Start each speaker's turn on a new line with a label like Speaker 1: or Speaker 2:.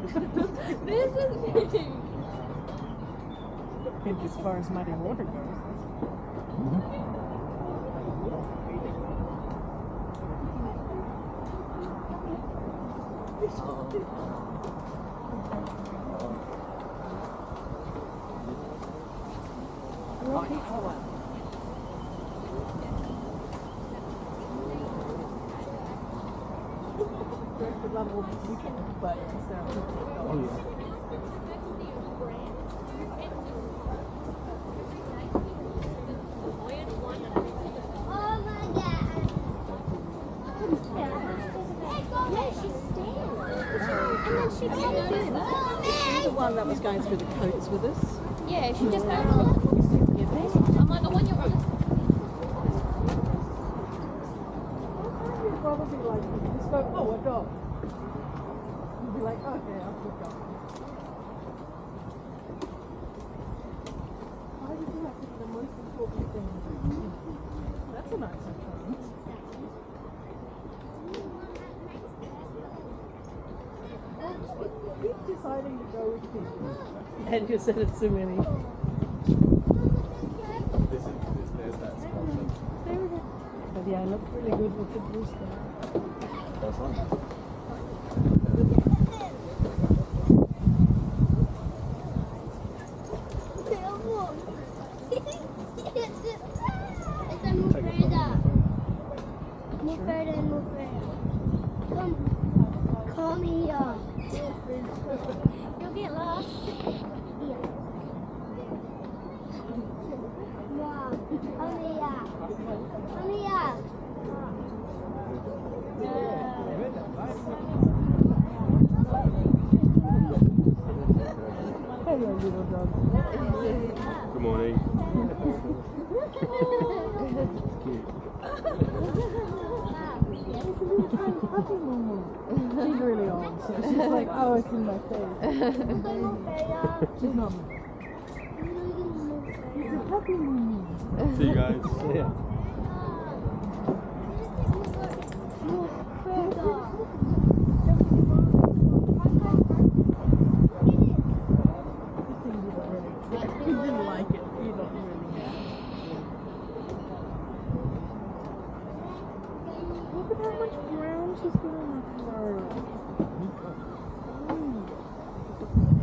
Speaker 1: This is big.
Speaker 2: And as far as muddy water goes.
Speaker 3: She's the one that was going through the coats with us.
Speaker 1: Yeah, she just got on. I'm like, I want your honest.
Speaker 2: You'd probably like, just go, oh, a dog. You'd be like, okay, I'll keep going. Why did you have to be the most important thing? That's a nice one. Keep deciding to go with people. And you said it's too many.
Speaker 4: There's that spot.
Speaker 2: There we go. But yeah, it looks really good with the blue sky.
Speaker 4: That's one.
Speaker 5: Come here.
Speaker 1: You'll get lost.
Speaker 5: Mom, come here. Come here.
Speaker 2: Hello, little dog.
Speaker 4: Good morning.
Speaker 2: She's really old, so she's like, oh, it's in my face. She's not. It's a puppy moo.
Speaker 4: See you guys.
Speaker 2: Yeah. He didn't like it. He don't really. Look at how much brown she's got on her fur.